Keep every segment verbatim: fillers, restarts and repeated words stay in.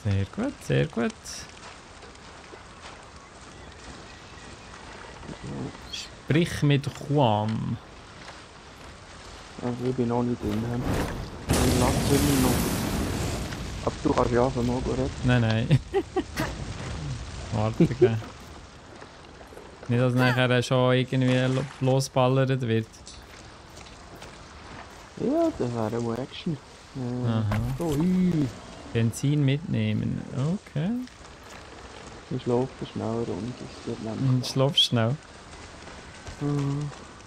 Sehr gut, sehr gut. Sprich mit Juan. Also ich bin noch nicht drin. Ich lasse ihn noch. Aber du kannst ja von morgen reden. Nein, nein. Warte, gell. Nicht, dass nachher schon irgendwie losballert wird. Ja, das wäre eine Action. Äh, Aha. so, hü. Benzin mitnehmen. Okay. Ich schlafe schneller und es wird nämlich. Und schlaf schnell. Mhm.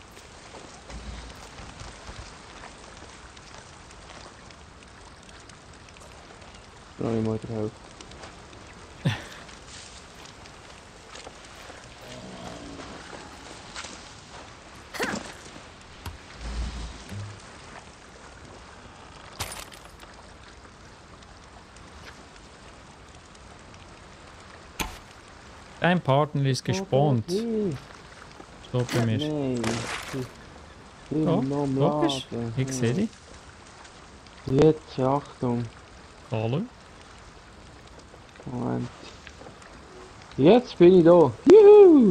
Brauche ich mal die Hälfte. Dein Partner ist gespawnt. Okay. Stopp bei mir. Nein. Ich Ja, bin noch am logisch. Laden. Ich sehe dich. Jetzt, Achtung. Hallo. Moment. Jetzt bin ich da. Juhu!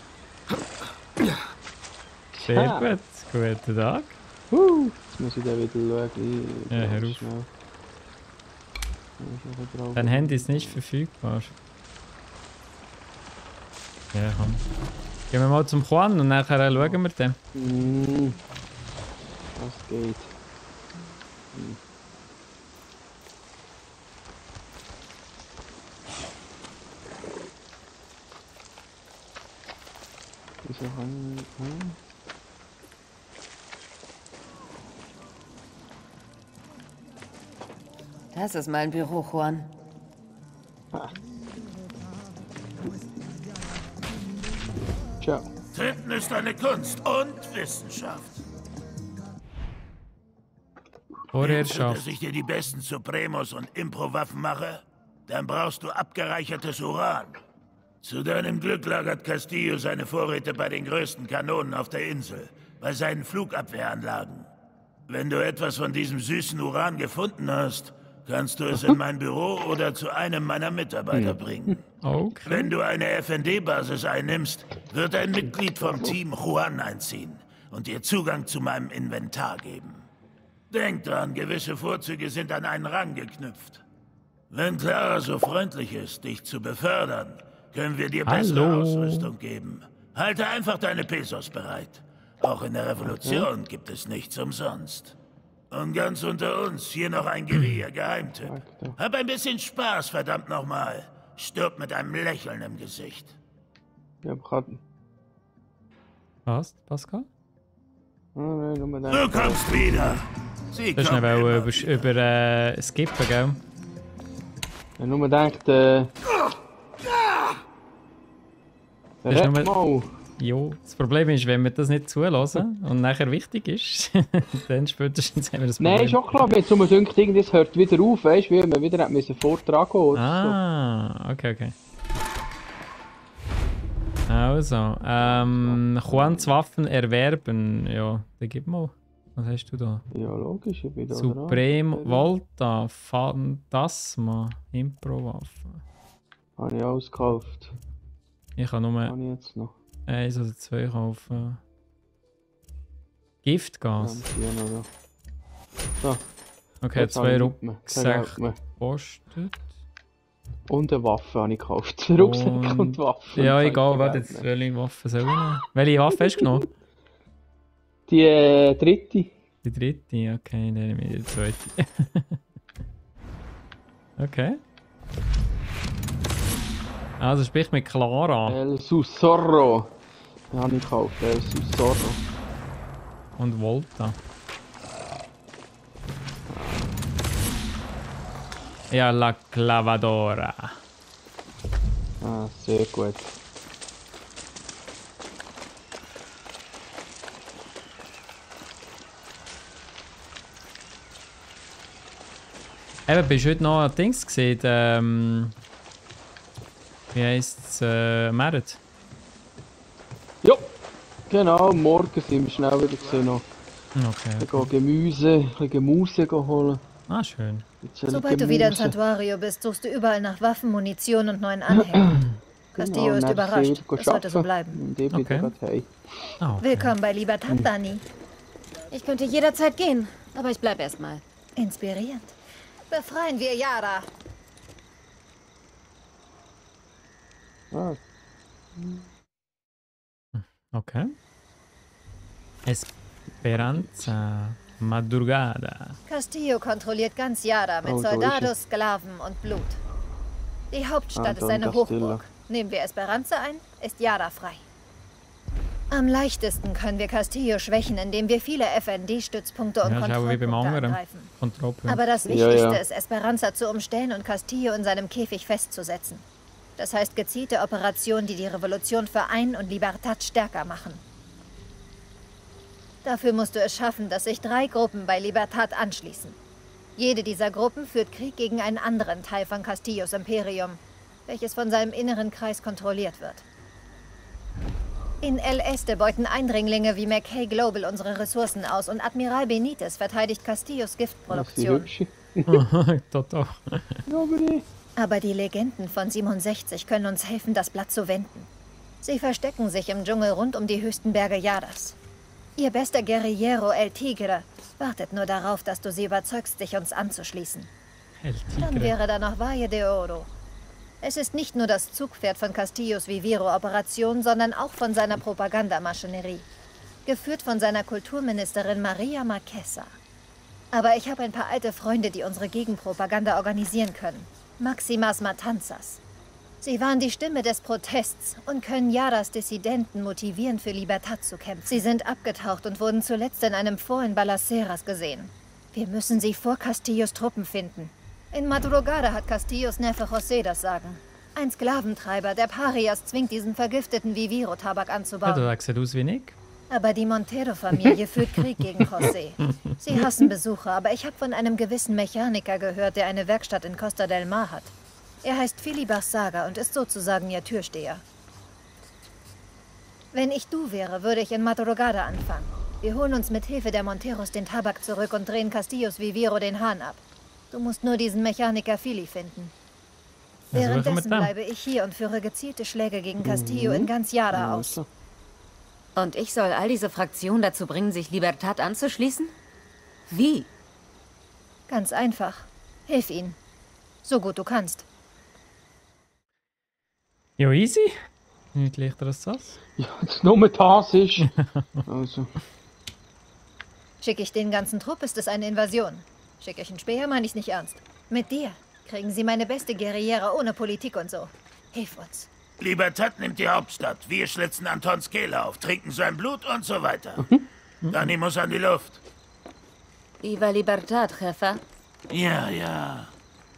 Sehr Ja. gut. Guten Tag. Uh, jetzt muss ich da wieder schauen. Ich- Ja, hör auf. schnell. Ich muss drauf- Dein Handy ist nicht verfügbar. Ja, komm. Gehen wir mal zum Juan und nachher schauen wir dann. Mm. Das geht. Hm. Wieso kann ich... Hm? Das ist mein Büro, Juan. Ah. Ciao. Töten ist eine Kunst und Wissenschaft. Vorherrschaft. Dass ich dir die besten Supremos und Impro-Waffen mache, dann brauchst du abgereichertes Uran. Zu deinem Glück lagert Castillo seine Vorräte bei den größten Kanonen auf der Insel, bei seinen Flugabwehranlagen. Wenn du etwas von diesem süßen Uran gefunden hast, kannst du es in mein Büro oder zu einem meiner Mitarbeiter bringen. Okay. Wenn du eine F N D-Basis einnimmst, wird ein Mitglied vom Team Juan einziehen und dir Zugang zu meinem Inventar geben. Denk dran, gewisse Vorzüge sind an einen Rang geknüpft. Wenn Clara so freundlich ist, dich zu befördern, können wir dir bessere Hallo. Ausrüstung geben. Halte einfach deine Pesos bereit. Auch in der Revolution gibt es nichts umsonst. Und ganz unter uns, hier noch ein Guerilla-Geheimtipp. Hab ein bisschen Spaß, verdammt nochmal. Stirb mit einem Lächeln im Gesicht. Ich hab grad... Was, Pascal? Ah, nein, nur mal Du kommst wieder. Sie Du hast kommt schnell immer über, wieder. über äh, skippen, gell? Ich hab nur gedacht, äh... Das ist Red nur- mal! Jo, das Problem ist, wenn wir das nicht zulassen und nachher wichtig ist, dann spätestens haben wir das Problem. Nein, ist auch klar, wenn es um denkt, irgendwas hört wieder auf, weißt du, wie man wieder hat müssen Vortrag gehen oder Ah, okay, okay. Also, ähm, Juans Waffen erwerben. Ja, dann gib mal. Was hast du da? so. Ja, logisch, ich bin da Supreme dran. Volta, Phantasma, Impro-Waffe. Habe ich alles gekauft. Ich kann nur Habe ich jetzt noch. eins oder zwei kaufen. Giftgas. Ja, noch da. So, Okay, jetzt habe zwei ich nicht mehr. Kein Rucksäcke Geld mehr. kostet. Und eine Waffe habe ich gekauft. Zwei Rucksäcke und, Und- Waffen. Ja, Kein egal, Geld warte jetzt. mehr. Welche Waffe soll ich nehmen? Welche Waffe hast du genommen? Die äh, dritte. Die dritte? Okay, dann nehme ich die zweite. Okay. Also sprich mit Clara El Susurro. Die habe ich gekauft. El Susurro. und Volta. Ja, la clavadora. Ah, sehr gut. Eben, bist du heute noch an Dings gesehen? Ähm, wie heisst es? Äh, Merit? Ja, genau. Morgen sind wir schnell wieder gesehen noch. Okay. Wir gehen Gemüse, ein bisschen Gemüse holen. Ah, schön. Sobald du wieder in Santuario bist, suchst du überall nach Waffen, Munition und neuen Anhängern. Castillo ist überrascht. Das sollte so bleiben. Okay. Ah, okay. Willkommen bei Libertad, Dani. Ich könnte jederzeit gehen, aber ich bleib erstmal. Inspirierend. Befreien wir Yara. Ah, Okay. Esperanza Madrugada. Castillo kontrolliert ganz Yara mit Oh, so ist Soldados, Sklaven und Blut. Die Hauptstadt Ah, ist Don eine Castillo. Hochburg. Nehmen wir Esperanza ein, ist Yara frei. Am leichtesten können wir Castillo schwächen, indem wir viele F N D-Stützpunkte und Ja, das ist auch wie beim Kontrollpunkte anderen. angreifen. Kontrollpunkt. Aber das Ja, Wichtigste ja. ist, Esperanza zu umstellen und Castillo in seinem Käfig festzusetzen. Das heißt gezielte Operationen, die die Revolution vereinen und Libertad stärker machen. Dafür musst du es schaffen, dass sich drei Gruppen bei Libertad anschließen. Jede dieser Gruppen führt Krieg gegen einen anderen Teil von Castillos Imperium, welches von seinem inneren Kreis kontrolliert wird. In El Este beuten Eindringlinge wie McKay Global unsere Ressourcen aus und Admiral Benitez verteidigt Castillos Giftproduktion. Total. Aber die Legenden von siebenundsechzig können uns helfen, das Blatt zu wenden. Sie verstecken sich im Dschungel rund um die höchsten Berge Yaras. Ihr bester Guerrillero El Tigre wartet nur darauf, dass du sie überzeugst, sich uns anzuschließen. El Dann Tigre. wäre da noch Valle de Oro. Es ist nicht nur das Zugpferd von Castillos Viviro-Operation, sondern auch von seiner Propagandamaschinerie. Geführt von seiner Kulturministerin Maria Marquesa. Aber ich habe ein paar alte Freunde, die unsere Gegenpropaganda organisieren können. Maximas Matanzas. Sie waren die Stimme des Protests und können Yaras Dissidenten motivieren, für Libertad zu kämpfen. Sie sind abgetaucht und wurden zuletzt in einem Fort in Balaceras gesehen. Wir müssen sie vor Castillos Truppen finden. In Madrugada hat Castillos Neffe José das Sagen. Ein Sklaventreiber, der Parias zwingt, diesen vergifteten Viviro-Tabak Ja, anzubauen. du sieht aus wie ich. Aber die Montero-Familie führt Krieg gegen José. Sie hassen Besucher, aber ich habe von einem gewissen Mechaniker gehört, der eine Werkstatt in Costa del Mar hat. Er heißt Filibar Saga und ist sozusagen ihr Türsteher. Wenn ich du wäre, würde ich in Madrugada anfangen. Wir holen uns mit Hilfe der Monteros den Tabak zurück und drehen Castillos Viviro den Hahn ab. Du musst nur diesen Mechaniker Fili finden. Ja, so machen wir Währenddessen dann. bleibe ich hier und führe gezielte Schläge gegen Castillo in ganz Yara aus. Und ich soll all diese Fraktionen dazu bringen, sich Libertad anzuschließen? Wie? Ganz einfach. Hilf ihnen. So gut du kannst. Ja, easy. Nicht leichter als das. Ja, dass nur das ist. Also, Schicke ich den ganzen Trupp, ist es eine Invasion. Schicke ich einen Späher, meine ich's nicht ernst. Mit dir kriegen sie meine beste Guerillera ohne Politik und so. Hilf uns. Libertad nimmt die Hauptstadt. Wir schlitzen Antons Kehle auf, trinken sein Blut und so weiter. Dani muss an die Luft. Viva Libertad, Jefa. Ja, ja.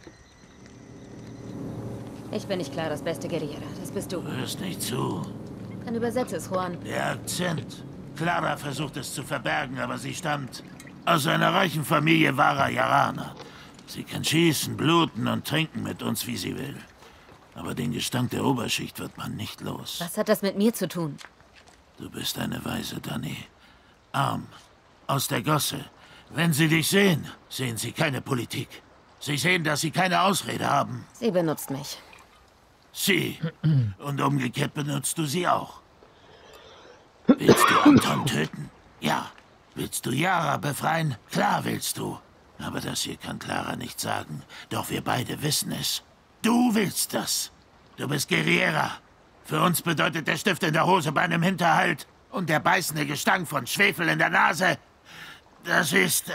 Ich bin nicht klar das beste Guerillera, das bist du. Du hörst nicht zu. Dann übersetze es, Juan. Der Akzent. Clara versucht es zu verbergen, aber sie stammt aus einer reichen Familie wahrer Yaraner. Sie kann schießen, bluten und trinken mit uns, wie sie will. Aber den Gestank der Oberschicht wird man nicht los. Was hat das mit mir zu tun? Du bist eine Weise, Dani. Arm. Aus der Gosse. Wenn sie dich sehen, sehen sie keine Politik. Sie sehen, dass sie keine Ausrede haben. Sie benutzt mich. Sie. Und umgekehrt benutzt du sie auch. Willst du Anton töten? Ja. Willst du Yara befreien? Klar willst du. Aber das hier kann Clara nicht sagen. Doch wir beide wissen es. Du willst das. Du bist Guerriera. Für uns bedeutet der Stift in der Hose bei einem Hinterhalt und der beißende Gestank von Schwefel in der Nase. Das ist... Äh,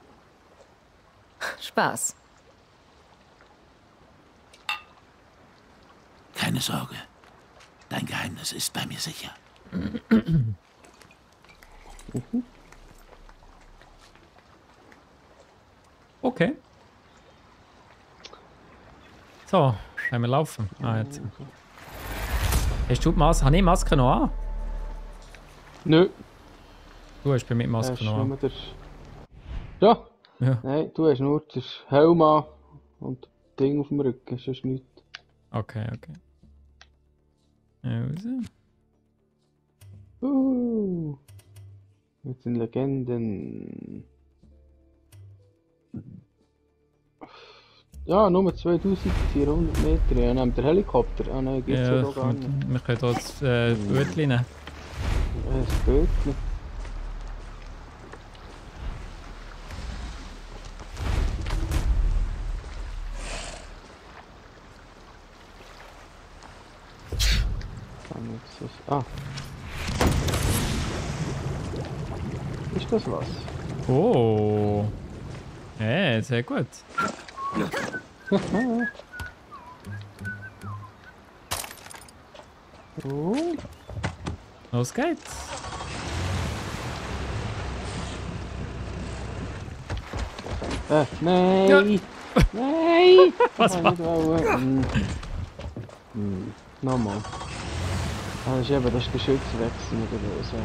Spaß. keine Sorge. Dein Geheimnis ist bei mir sicher. Okay. So, können wir laufen? Ah, jetzt. Hast du die Maske? Habe ich die Maske noch an? nö. Du hast bei mir die Das Maske ist noch nur an. der... Ja, Ja. nein, du hast nur den Helm an und das Ding auf dem Rücken, sonst nichts. Okay, okay. Also. Uh, jetzt sind Legenden. Ja, nur zweitausendvierhundert Meter. Ja, nehmt der Helikopter. Ah nein, gibt's ja, Ja, doch gar nicht. wir können hier das äh, Bötchen nehmen. Ja, das Bötchen. Ah. Ist das was? Oh. Hey, sehr gut. Oh. Los geht's. Äh, nein! Ja. Nein! Was war? Hm. Hm. Nochmal. Ah, das ist eben das Geschützwechsel oder so.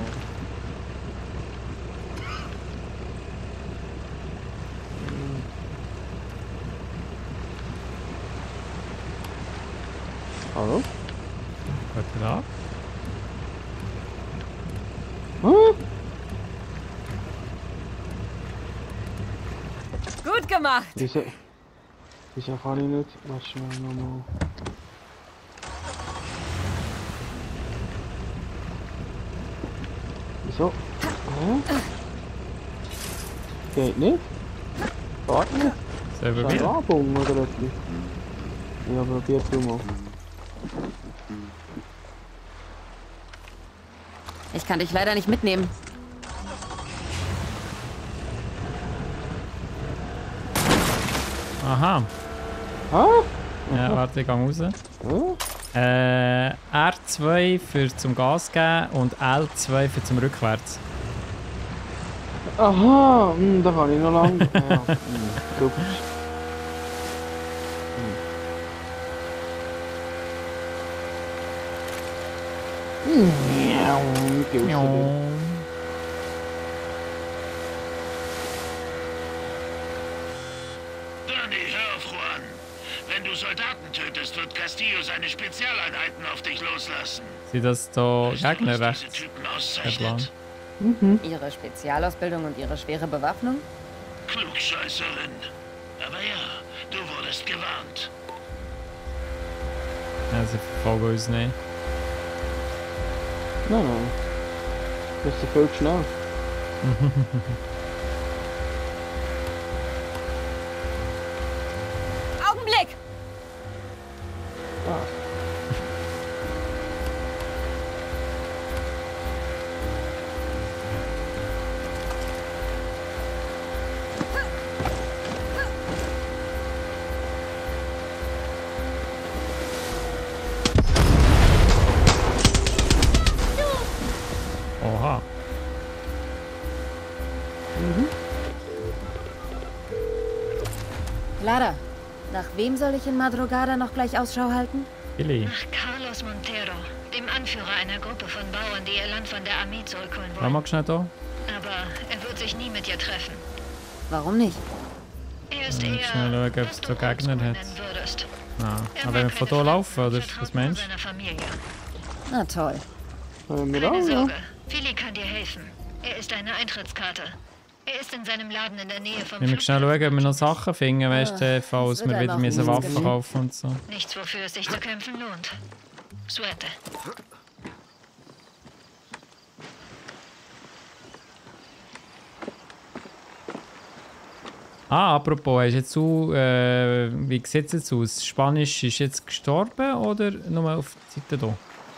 Hm. Hallo? Gut ab. Hm? Gut gemacht! Wieso? Wieso kann ich nicht? Warte schnell nochmal. Wieso? Hä? Geht nicht? Warte nicht? Selber Ist das wieder. Werbung oder etwas? Ja, probier du mal. Ich kann dich leider nicht mitnehmen. Aha. Ah? Ja, warte, ich gehe raus. Hä? Äh, R zwei für zum Gas geben und L zwei für zum Rückwärts. Aha, hm, da kann ich noch lange. Ja, hm, super. Hm. Ja, geht Ja. Danny, hör auf, Juan. Wenn du Soldaten tötest, wird Castillo seine Spezialeinheiten auf dich loslassen. Sind das da Weißt du, was Gegner diese rechts? Typen Der Plan. auszeichnet? Mhm. Ihre Spezialausbildung und ihre schwere Bewaffnung? Klugscheißerin. Aber ja, du wurdest gewarnt. Ja, sie verfolgen uns nicht. Nein, nein. Das ist viel zu schnell. Augenblick! Ah. Oha. Clara, nach wem soll ich in Madrugada noch gleich Ausschau halten? Billy. Nach Carlos Montero, dem Anführer einer Gruppe von Bauern, die ihr Land von der Armee zurückholen War wollen. mal schnell da? Aber er wird sich nie mit ihr treffen. Warum nicht? Er ist Ja, eher, schnell schauen, ob es was da du Gegner oldschool hat. nennen würdest. Ah. Er Aber mag wenn wir von keine hier laufen, Fremden oder? und Was vertraut meinst nur seiner Familie. Na toll. Können wir Keine auch, ja? Sorge, Philly kann dir helfen. Er ist eine Eintrittskarte. Er ist in seinem Laden in der Nähe vom du? Wir müssen schnell schauen, ob wir noch Sachen finden, weißt du, falls das wird wir wieder einem auch müssen Waffen gut kaufen und so. Nichts, wofür es sich zu kämpfen lohnt. Suerte. Ah, apropos, hast jetzt du, äh, wie sieht es jetzt aus? Spanisch ist jetzt gestorben oder nur auf die Seite da?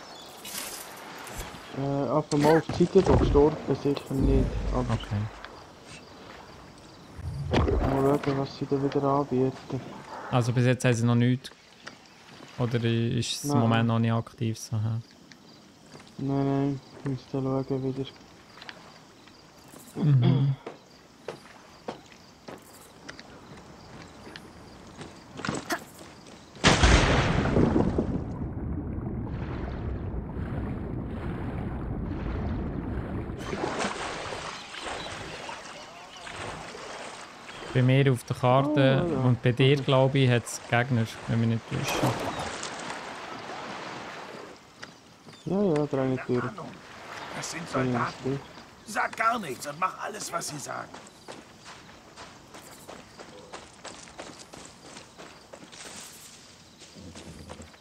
Äh, einfach mal auf die Seite da gestorben, sicher nicht. Aber Okay. mal schauen, was sie da wieder anbieten. Also bis jetzt haben sie noch nichts. Oder ist es im Nein. Moment noch nicht aktiv? So, hä? Nein, nein, ich muss da schauen wieder. Bei mir auf der Karte Oh, ja. und bei dir, glaube ich, hat es Gegner, wenn wir nicht täuschen. Ja, ja, drei nicht durch. Das sind Drei Soldaten. nicht durch. Sag gar nichts und mach alles, was sie sagen.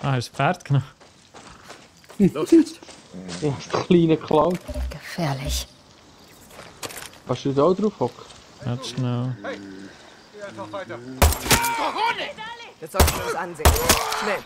Ah, hast du das Pferd genommen? Los jetzt. Ja, das kleine Clown. Gefährlich. Kannst du da auch drauf hocken? Ganz schnell. Hey, geh einfach weiter. Jetzt sollten wir uns ansehen. Schnell.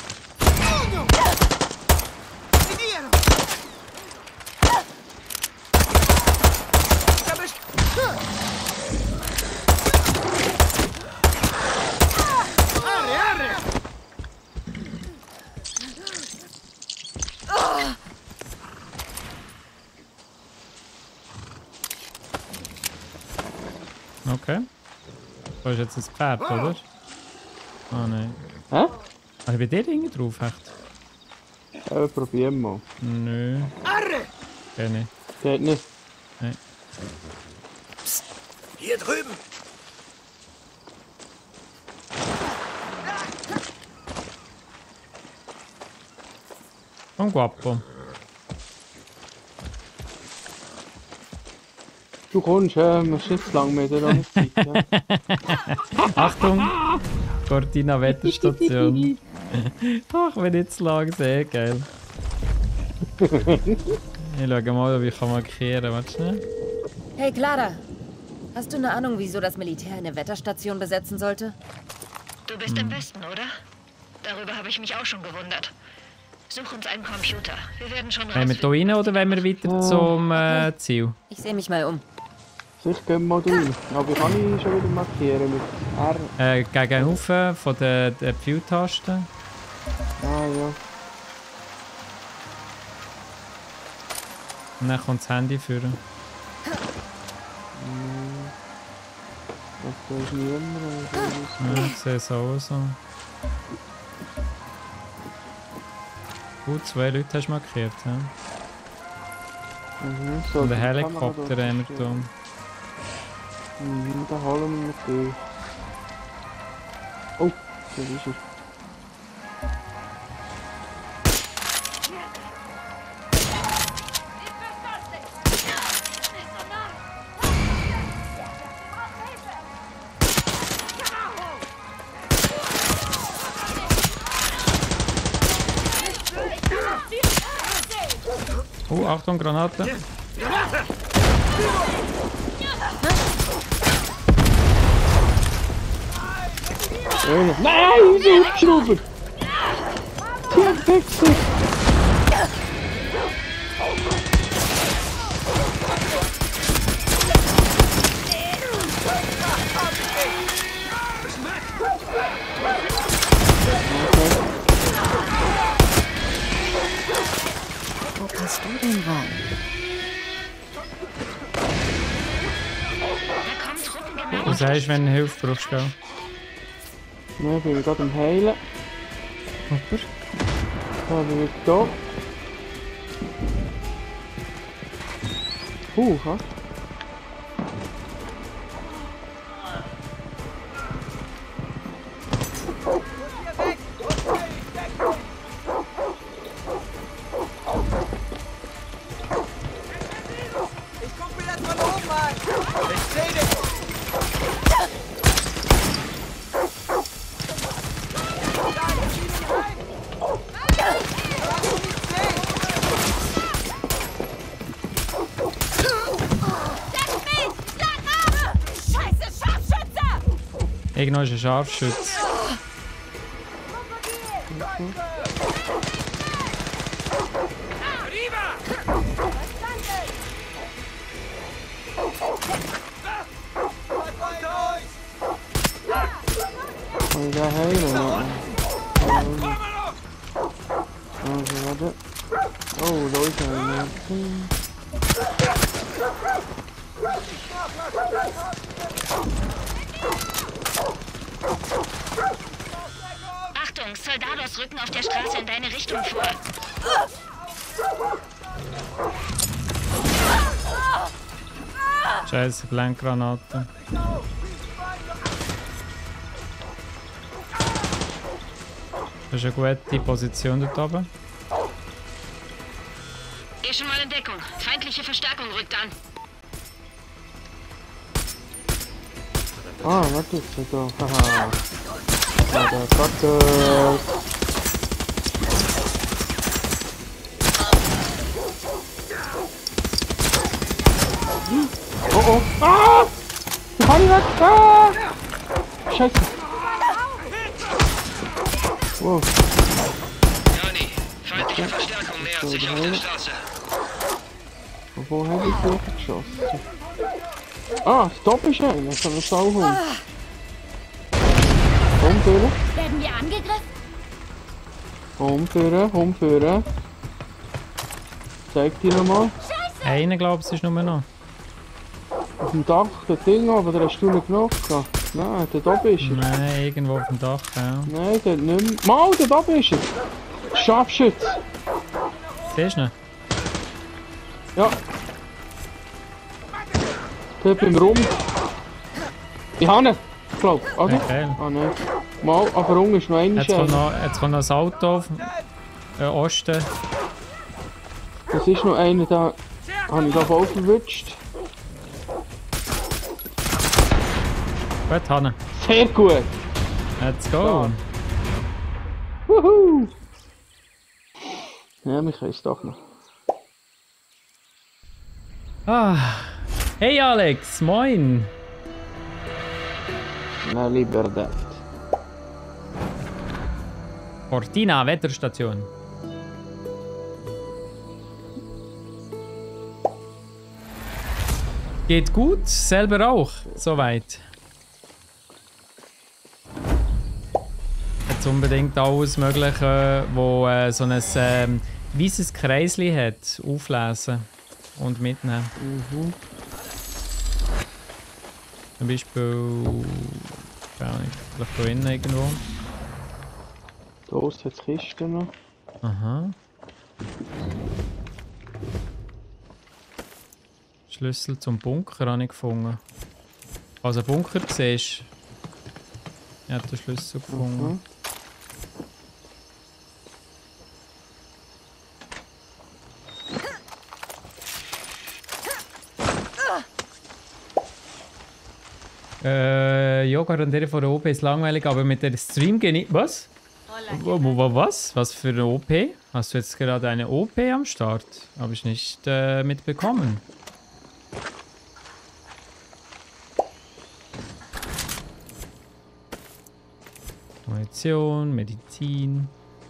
Okay. Du hast jetzt ein Pferd, oder? Ah, nein. Hä? Ah, bei dir hinten drauf, echt? Ja, probieren wir mal. Nö. Geht nicht. Geht nicht. Nein. Hier drüben. Komm, Guapo. Du kommst, ja, musst nicht zu lange mehr da Zeit. Ja. Achtung! Cortina Wetterstation. Ach, wenn ich zu lang sehe, geil. Ich schau mal, ob ich markieren kann. Warte schnell. Hey Clara, hast du eine Ahnung, wieso das Militär eine Wetterstation besetzen sollte? Du bist im Westen, oder? Darüber habe ich mich auch schon gewundert. Such uns einen Computer. Wir werden schon Wollen wir hier rein oder wollen wir weiter zum äh, Ziel? Ich sehe mich mal um. Sicher gehen wir mal rein. Aber kann ich schon wieder markieren mit R. Äh, gegen Ufer von den, den Pfeiltasten. Ah ja. Und dann kommt das Handy führen. Da ist niemand. Ja, ich sehe es auch so. Gut, zwei Leute hast du markiert. Ja? Mhm, so, Und den die Helikopter Kamera haben wir da. da. Mhm, da holen wir natürlich. Oh, da ist er. Oh, Achtung, Granate. Einer. Nein, ich bin aufgeschraubt! Die Wichser! Wo passt du denn rein? Was sagst du, wenn du Hilfe brauchst? Gell? Ja, bin ich gerade am Heilen. Super. Da bin ich da. Puh, ha? Ich guck mir das von oben an. Ich seh dich. Irgendwo ist ein Scharfschütze. Kann ich da heilen? Ja. Also, warte. Oh, da ist einer. Hm. Achtung, Soldados rücken auf der Straße in deine Richtung vor. Scheiße, Blendgranate. Das ist eine gute Position dort oben. Geh schon mal in Deckung. Feindliche Verstärkung rückt an. Ah, warte, ist er da. Haha. Ja, der Kacke. Ah! Scheiße. Wow. Johnny, feindliche Verstärkung nähert sich auf der Straße. Wo habe ich durchgeschossen? Ah, Stop ist einer, so ein Sauhund. Umführen. Werden wir angegriffen? Umführen, umführen. Zeig dir nochmal. Einer, glaube ich, ist nur noch. Auf dem Dach, das Ding oben, da hast du nicht genug gehabt. Nein, dort oben ist er. Nein, irgendwo auf dem Dach, ja. Nein, dort nicht mehr. Mal, dort oben ist er. Scharfschütze. Siehst du ihn? Ja. Dort beim Rum. Ich habe ihn, glaub ich, oder? Okay. Ah, nein. Mal, aber unten ist noch einer. Jetzt kommt noch, jetzt kommt noch das Auto auf äh, Osten. Das ist noch einer, da habe ich da voll verwünscht. Gut, Hanne. Sehr gut. Let's go. Wuhu. Ja, wir können es doch noch. Ah. Hey Alex, moin. Na, lieber das. Cortina, Wetterstation. Geht gut, selber auch, soweit. Jetzt unbedingt alles Mögliche, wo äh, so ein ähm, weißes Kreisli hat, auflesen und mitnehmen. Mhm. Zum Beispiel, keine Ahnung, vielleicht da innen irgendwo. Da aussen hat es Kisten noch. Aha. Schlüssel zum Bunker habe ich gefunden. Also Bunker siehst, ich habe den Schlüssel gefunden. Mhm. Äh, ja, garantiert von der O P ist langweilig, aber mit der Stream geht nicht. Was? Was? Was für eine O P? Hast du jetzt gerade eine O P am Start? Habe ich nicht äh, mitbekommen. Munition, Medizin.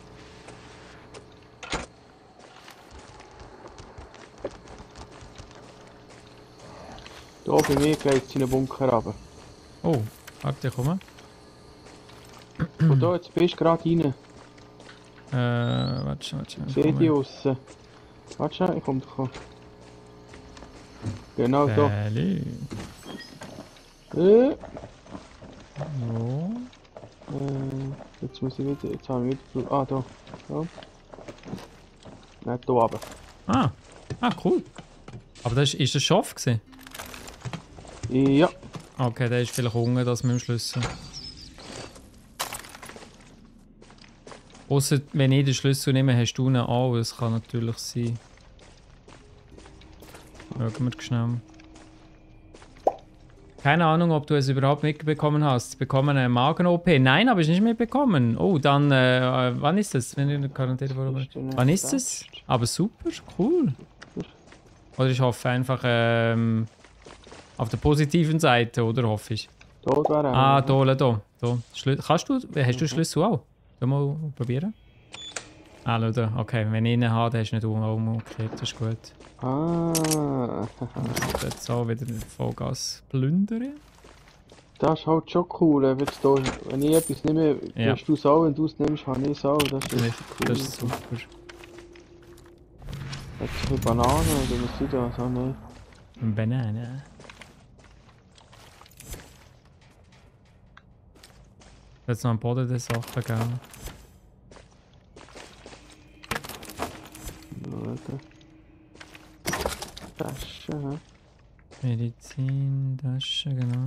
Da bei mir geht es in den Bunker runter. Oh, warte, ich komme. Und da, jetzt bist du gerade rein. Äh, warte schon, warte schon. ich Sehe die komme. aussen. Warte schon, ich komme doch. Genau da. Salut. Äh, So. äh, jetzt muss ich wieder, jetzt habe ich wieder, ah da. So. Nicht da runter. Ah, ah, cool. Aber das ist, ist das Schaf gewesen? Ja. Okay, der ist vielleicht unten, das mit dem Schlüssel. Ausser wenn ich den Schlüssel nehme, hast du ihn auch. Das kann natürlich sein. Schauen wir schnell. Keine Ahnung, ob du es überhaupt mitbekommen hast. Bekommen eine Magen-O P? Nein, habe ich nicht mitbekommen. Oh, dann, äh, wann ist das? Wenn du in der Quarantäne war? Wann ist es? Aber super, cool. Oder ich hoffe einfach ähm, auf der positiven Seite, oder hoffe ich? Da wäre er. Ah, da, da. da. Schlü Kannst du, hast du den Schlüssel auch? Soll mal probieren? Ah, schau da. Okay, wenn ich ihn habe, dann hast du nicht umgekehrt, das ist gut. Ah. Ich jetzt auch wieder Vollgas plündern. Das ist halt schon cool, wenn, da, wenn ich etwas nehme, Ja. hast du es auch, wenn du es nimmst, habe ich es auch. Das ist richtig cool. Das ist super. Hat sich eine Banane oder was ist das? Ah, nein. Banane. Jetzt noch am Boden der Sachen geben. Schauen. Tasche, hä? Medizin, Tasche, genau.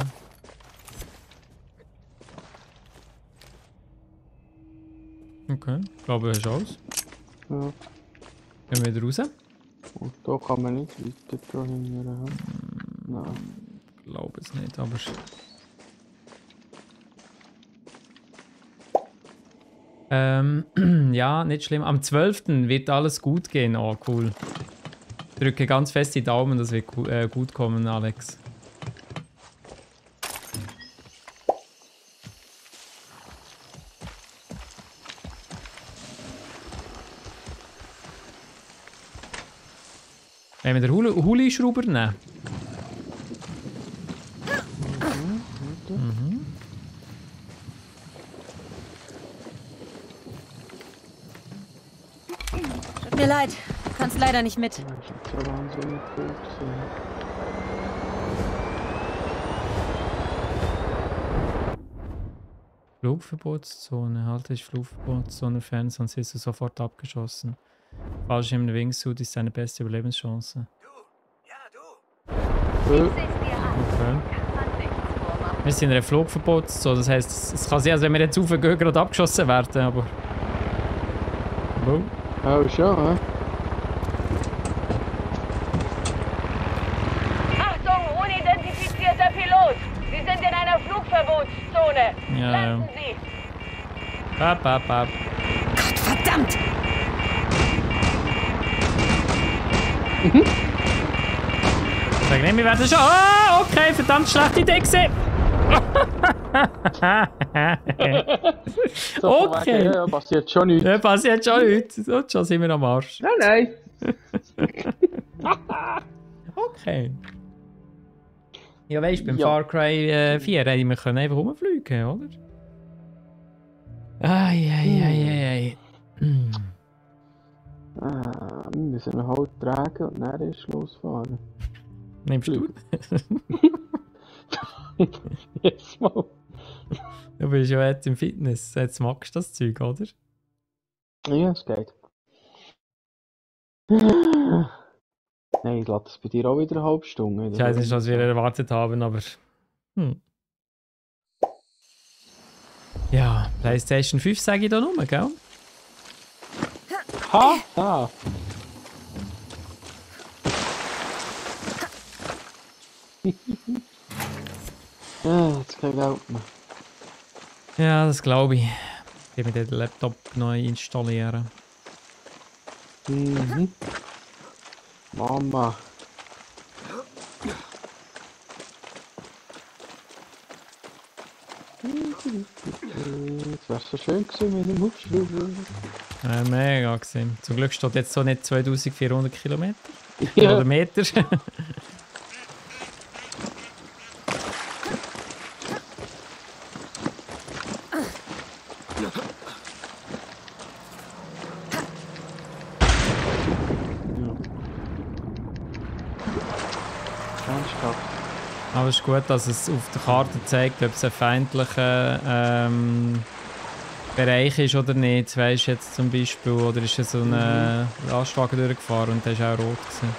Okay, ich glaube, du hast alles. Ja. Gehen wir wieder raus? Und da kann man nicht weiter da hingehen. Nein. Ich glaube es nicht, aber... Ähm, ja, nicht schlimm. Am zwölften wird alles gut gehen. Oh, cool. Ich drücke ganz fest die Daumen, das wird gu äh, gut kommen, Alex. Wenn wir den Huli- Huli-Schrauber nehmen. Mhm. Tut mir leid, du kannst leider nicht mit. Ja, ich hab so wahnsinnig cool gesehen. Flugverbotszone. Halte ich Flugverbotszone fern, sonst wirst du sofort abgeschossen. Falsch im Wingsuit ist deine beste Überlebenschance. Äh, Okay. Wir sind in einer Flugverbotszone, das heisst, es- es kann sein, als wenn wir jetzt raufgehen, gerade abgeschossen werden, aber... Wow. Oh, schon, hä? Achtung, unidentifizierter Pilot! Sie sind in einer Flugverbotszone! Ja, Landen ja. Sie! Ab, ab, ab. Verdammt! Sag nicht, wir werden schon... Ah, okay, verdammt schlechte Idee gesehen. So, Okay. Ja, ja, passiert schon nichts. Ja, passiert schon nichts. Und schon sind wir am Arsch. Nein, nein. Okay. Ja, weißt du, beim Ja. Far Cry äh, vier hätten wir können einfach rumfliegen, oder? Ai, ai, ai, ai, ai. Hm. Ah, wir müssen ihn halt tragen und dann ist losfahren. Nimmst du? Jetzt mal. Du bist ja jetzt im Fitness. Jetzt magst du das Zeug, oder? Ja, es geht. Nein, ich lasse es bei dir auch wieder eine halbe Stunde. Ich weiß nicht, was wir erwartet haben, aber... Hm. Ja, PlayStation fünf sage ich da nur, gell? Ha! Ah! Ja, jetzt kein Geld mehr. Ja, das glaube ich. Ich will mir den Laptop neu installieren. Mhm. Mama. Jetzt wär's so schön gewesen mit dem Hubschrauber. Äh, mega gewesen. Zum Glück steht jetzt so nicht zweitausendvierhundert Kilometer. Ja. Oder Meter. Ernsthaft. Aber es ist gut, dass es auf der Karte zeigt, ob es ein feindlicher ähm, Bereich ist oder nicht. Weißt du jetzt zum Beispiel, oder ist so ein mhm. Lastwagen durchgefahren und der war auch rot gewesen.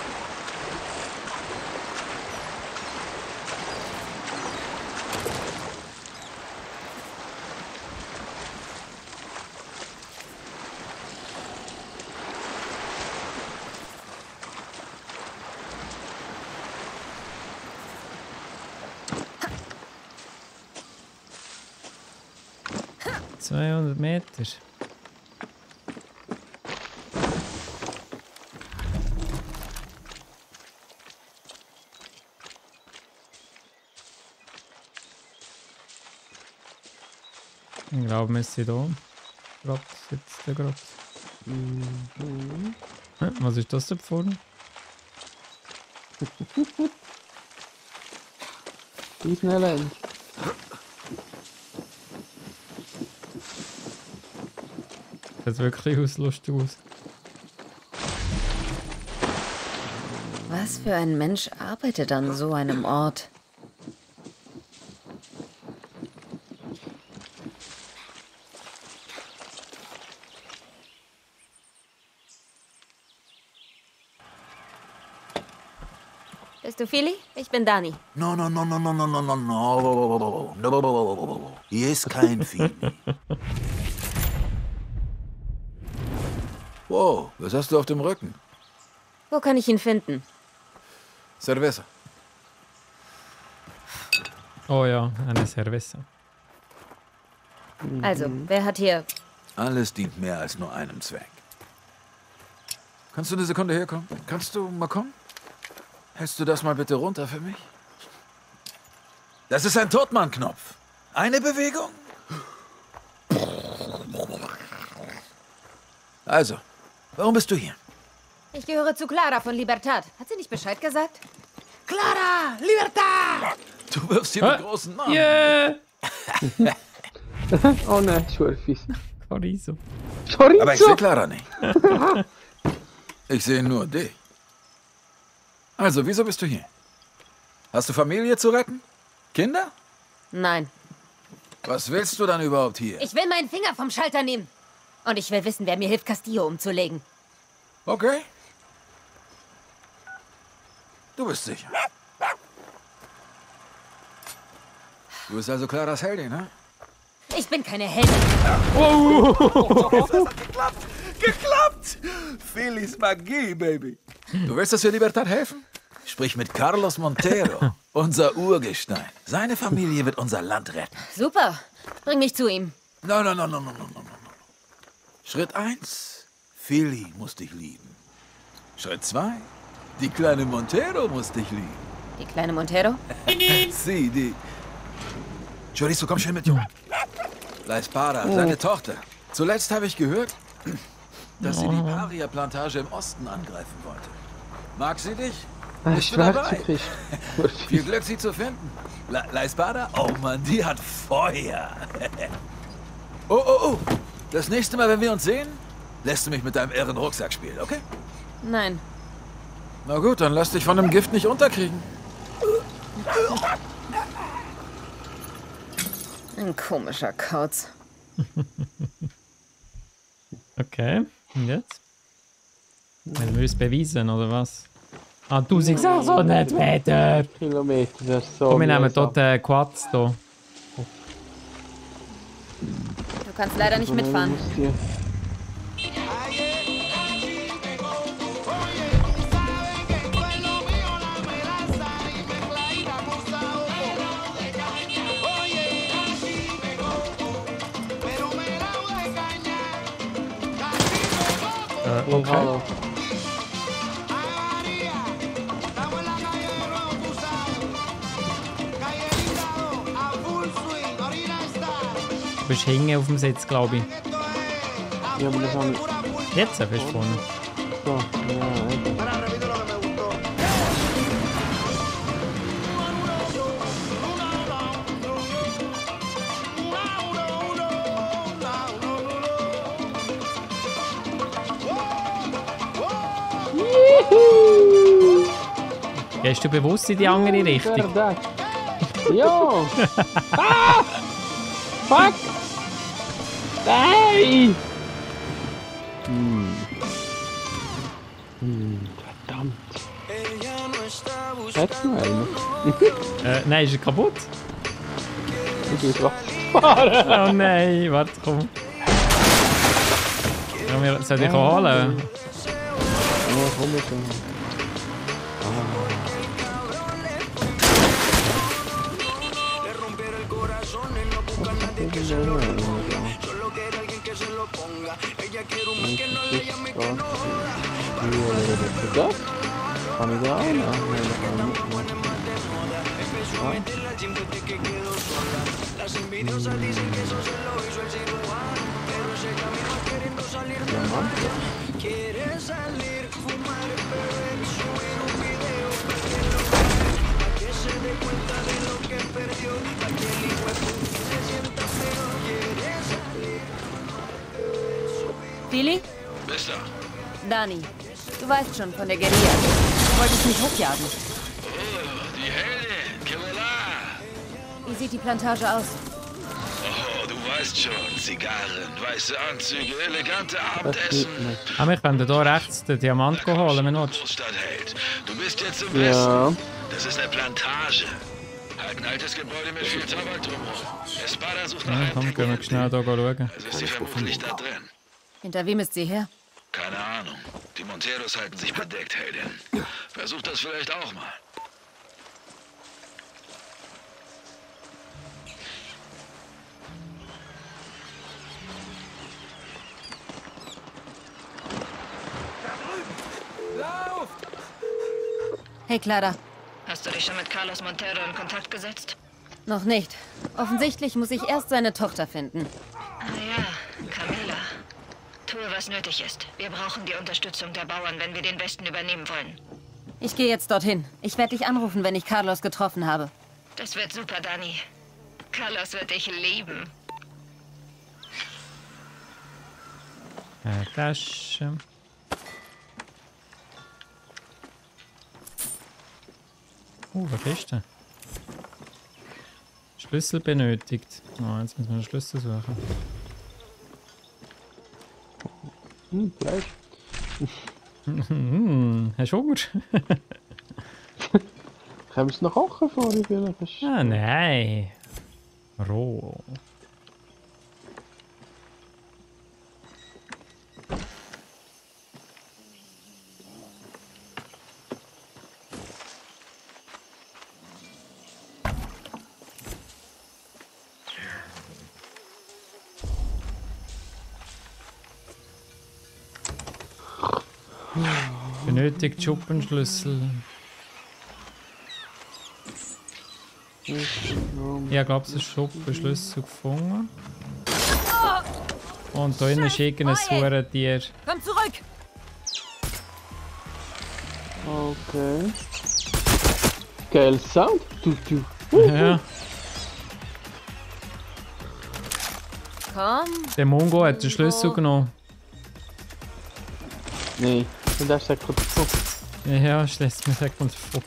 zweihundert Meter. Ich glaube, wir sind hier. Gerade, jetzt gerade. Mhm. Was ist das da vorne? Disneyland. Das sieht wirklich aus, lustig aus. Was für ein Mensch arbeitet an so einem Ort? Bist du Philly? Ich bin Dani. No, no, no, no, no, no, no, no, no. No, hier ist kein Vieh. Wow, was hast du auf dem Rücken? Wo kann ich ihn finden? Cerveza. Oh ja, eine Cerveza. Also, wer hat hier... Alles dient mehr als nur einem Zweck. Kannst du eine Sekunde herkommen? Kannst du mal kommen? Hältst du das mal bitte runter für mich? Das ist ein Totmann-Knopf. Eine Bewegung. Also, warum bist du hier? Ich gehöre zu Clara von Libertad. Hat sie nicht Bescheid gesagt? Clara! Libertad! Du wirfst hier mit großen Namen. Yeah! Oh nein, schon fies. Chorizo. Chorizo! Aber ich sehe Clara nicht. Ich sehe nur dich. Also, wieso bist du hier? Hast du Familie zu retten? Kinder? Nein. Was willst du dann überhaupt hier? Ich will meinen Finger vom Schalter nehmen. Und ich will wissen, wer mir hilft, Castillo umzulegen. Okay. Du bist sicher. Du bist also Claras Heldin, ne? Ich bin keine Heldin. Das hat geklappt! Geklappt! Phillies Magie, Baby. Du willst, dass wir Libertad helfen? Sprich mit Carlos Montero, unser Urgestein. Seine Familie wird unser Land retten. Super. Bring mich zu ihm. No, no, no, no, no, no, no, no. Schritt eins. Philly muss dich lieben. Schritt zwei. Die kleine Montero muss dich lieben. Die kleine Montero? Sie, die... Chorizo, komm schnell mit, Junge. La Espada, seine Tochter. Zuletzt habe ich gehört, dass sie die Paria-Plantage im Osten angreifen wollte. Mag sie dich? Bist du dabei? Viel Glück, sie zu finden. La, La Espada? Oh Mann, die hat Feuer. Oh, oh, oh. Das nächste Mal, wenn wir uns sehen, lässt du mich mit deinem irren Rucksack spielen, okay? Nein. Na gut, dann lass dich von dem Gift nicht unterkriegen. Ein komischer Kauz. Okay, und jetzt? Also, wir es beweisen, oder was? Ah, eintausendsechshundert Meter! Kilometer, das ist so. Komm, wir nehmen dort den äh, Quads hier. Du kannst leider nicht mitfahren. Äh, okay. Hallo. Du bist hängen auf dem Sitz, glaube ich. Ja, aber das haben wir... Jetzt bist du vorne. So, ja, eben. Gehst du bewusst in die andere Richtung? Ja! Ah! Fuck! Nein! Hm. Hm, verdammt. Hättest du noch einen? äh, nein, ist er kaputt? Ich will was fahren. Oh nein, warte, komm. Ja, wir sollen dich holen. Ja, komm mit dem. Das? Kann ich da auch? Nein, das kann Billy? Bist du? Dani, du weißt schon von der Guerilla. Du wolltest mich hochjagen. Oh, die Heldin, Kevlar. Wie sieht die Plantage aus? Oh, du weißt schon. Zigarren, weiße Anzüge, elegante Abendessen. Ah, wir können hier rechts den Diamant holen, wenn du willst. Großstadtheld. Du bist jetzt im Ja. Westen. Das ist eine Plantage. Halt ein altes Gebäude mit viel Tabak drumherum. Espada sucht nach Ja, einem komm, gehen wir schnell hier schauen. Also ist sie vermutlich da drin. Hinter wem ist sie her? Keine Ahnung. Die Monteros halten sich bedeckt, Heldin. Versuch das vielleicht auch mal. Hey, Clara. Hast du dich schon mit Carlos Montero in Kontakt gesetzt? Noch nicht. Offensichtlich muss ich erst seine Tochter finden. Ah ja, Camila. Tue, was nötig ist. Wir brauchen die Unterstützung der Bauern, wenn wir den Westen übernehmen wollen. Ich gehe jetzt dorthin. Ich werde dich anrufen, wenn ich Carlos getroffen habe. Das wird super, Dani. Carlos wird dich lieben. Eine Tasche. Oh, was ist denn? Schlüssel benötigt. Oh, jetzt müssen wir einen Schlüssel suchen. Hm, Fleisch. Hm, hast du Hunger? Kannst du noch kochen vorher vielleicht? Ah, nein. Roh. Benötigt Schuppenschlüssel. Ich glaube, es ist Schuppenschlüssel gefunden. Und da innen ist irgendein Surentier. Komm zurück! Okay. Geil Sound. Du, du. Ja. Komm. Der Mongo hat den Schlüssel genommen. Nee, und der sagt kurz so. Ja, ich lässt mir sagen, und vor.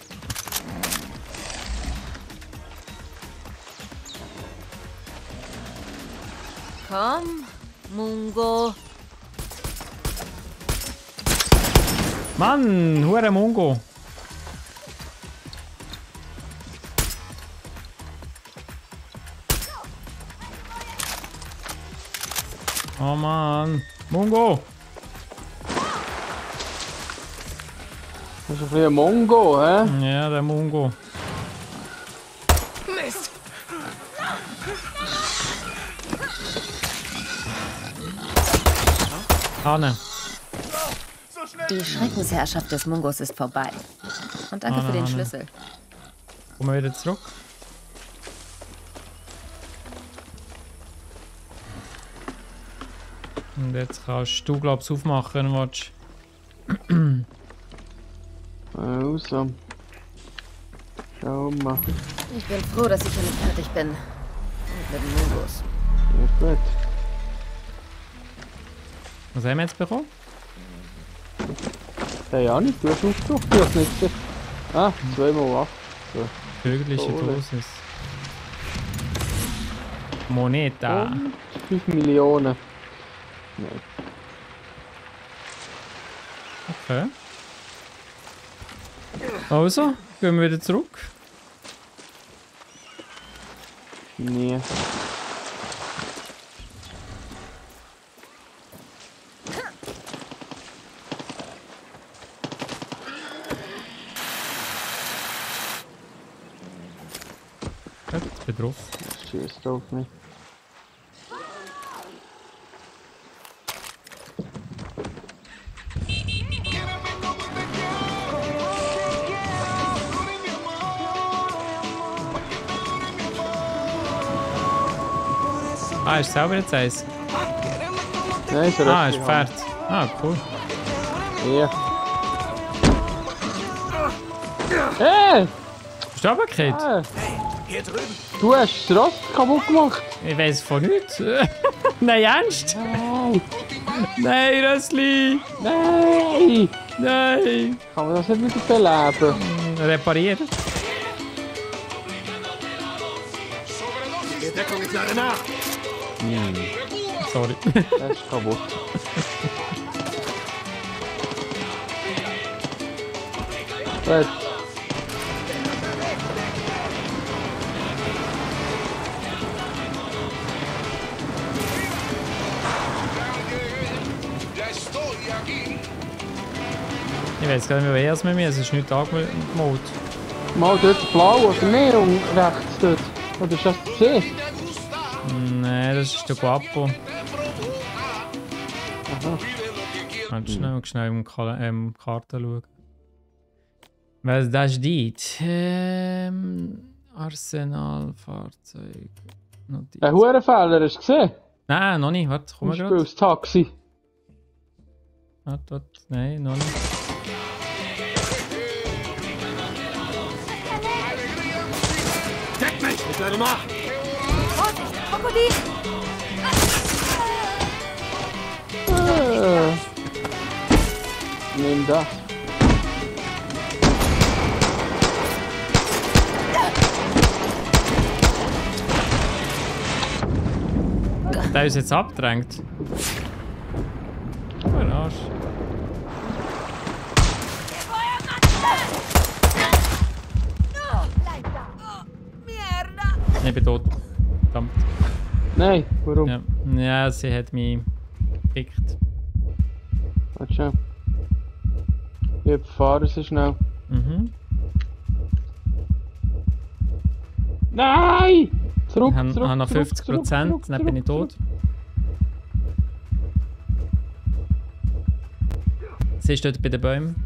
Komm, Mungo. Mann, hure Mongo. Oh Mann, Mongo. Das ist ein bisschen ein Mongo, hä? Ja, der Mongo. Mist! Hanne. Die Schreckensherrschaft des Mungos ist vorbei. Und danke Hanne, für den Hanne. Schlüssel. Kommen wir wieder zurück. Und jetzt kannst du, glaubst du, aufmachen, wenn du willst. Also. Schau mal. Ich bin froh, dass ich hier nicht fertig bin. Und mit den Mungos. Ja, gut. Was haben wir jetzt bekommen? Keine Ahnung, du hast aufgesucht, du hast nicht gesehen. Ah, zweimal acht. So. Tödliche Kohle. Dosis. Moneta. Und fünf Millionen. Nein. Okay. Also, gehen wir wieder zurück. Nee. Gut, bin drauf. Schießt auf mich. Ah, ist selber jetzt eins? Nein, ist Ah, ist recht. Pferd. Ah, cool. Ja. Hey! Bist du runtergefallen? Ah, Hier drüben. du hast das Rad kaputt gemacht. Ich weiß von nichts. Nein, ernst? Nein! Nein, Rössli! Nein! Nein! Kann man das nicht wieder beleben? Reparieren? Die Deckung ist nach nach. Sorry. Das ist kaputt. Gut. Ich weiß gar nicht mehr, wer es mit mir ist. Es ist nicht angemeldet. Mal dort blau oder nicht und rechts dort. Oder ist das der C? Nein, das ist der Guapo. Aha. Kannst du schnell, schnell im Kal ähm, Karte schauen. Was da steht? Ähm, Arsenal, Fahrzeug, Notiz. Ein Hurenfehler, hast du gesehen? Nein, noch nicht. Warte, komm Zum mal Beispiel gerade. das Taxi. Ah, dort. Nein, noch nicht. Deck mich mit deiner Macht! Vorsicht, Krokodil! Äh. Nimm das. Der ist jetzt abgedrängt. Oh, Arsch. Ich bin tot. Verdammt. Nein, warum? Ja, ja sie hat mich gepickt. Warte schon. Ich fahre so schnell. Mhm. Nein! Zurück, Ich habe zurück, hab noch zurück, fünfzig Prozent, zurück, dann zurück, bin ich tot. zurück. Sie ist dort bei den Bäumen.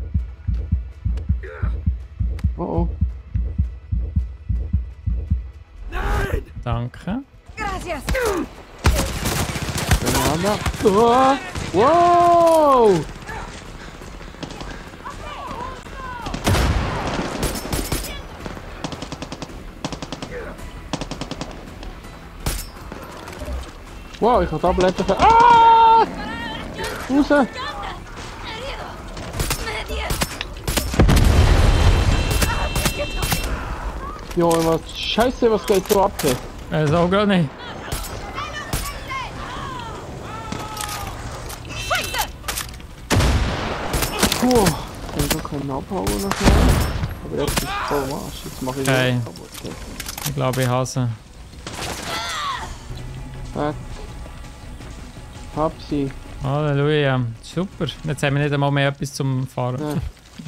Oh oh. Nein! Danke. Gracias! Banana. Oh. Wow! Wow, ich habe Tabletten ver... Ah! Raus! Junge, was... Scheiße, was geht so ab hier? Weiß auch gar nicht. Puh, ich kann keinen abhauen nachher. Aber jetzt ist es voll Marsch. Jetzt mache ich Okay. noch kaputt. Ich glaube, ich hasse. Weg. Hab sie. Halleluja. Super. Jetzt haben wir nicht einmal mehr etwas zum Fahren. Ja.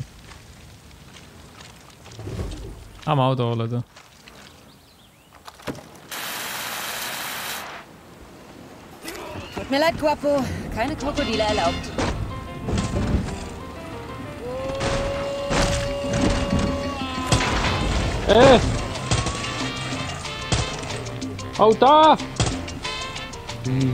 Ah, mal da holen. Tut mir leid, Guapo. Keine Krokodile erlaubt. Äh! Oh, da! Hm.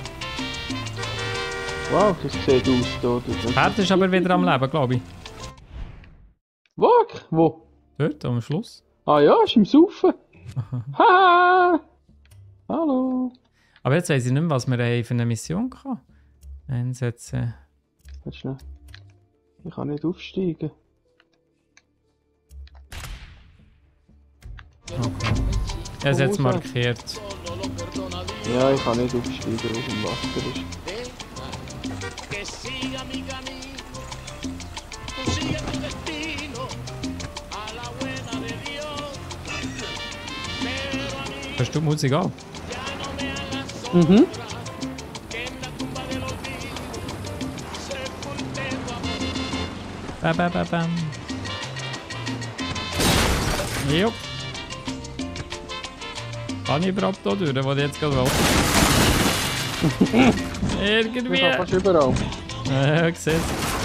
Wow, das sieht aus da. Das Pferd ist aber wieder am Leben, glaube ich. Wo? Wo? Dort, am Schluss. Ah ja, ist im Saufen. Haha! Hallo! Aber jetzt weiss ich nicht mehr, was wir haben für eine Mission hatten. Einsetzen. Warte schnell. Ich kann nicht aufsteigen. Okay. Ich habe es jetzt markiert. Ja, ich kann nicht aufsteigen, weil es im Wasser ist. Hörst du die Musik an? Mhm. Bam, bam, bam, bam. Jo. Kann ich überhaupt da durch, wo ich jetzt gerade will? Irgendwie. Ich kann fast überall. Ja, ich sehe es.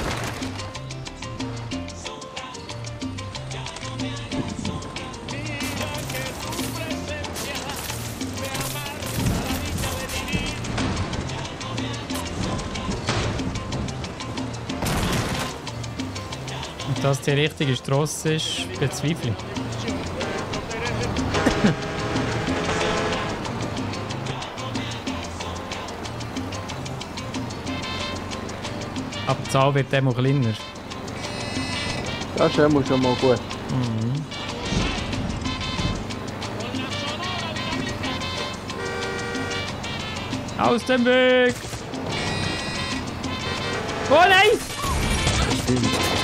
Und dass die richtige Strasse ist, bezweifle ich. Aber die Zahl wird immer kleiner. Das ist immer schon mal gut. Mhm. Aus dem Weg! Oh nein!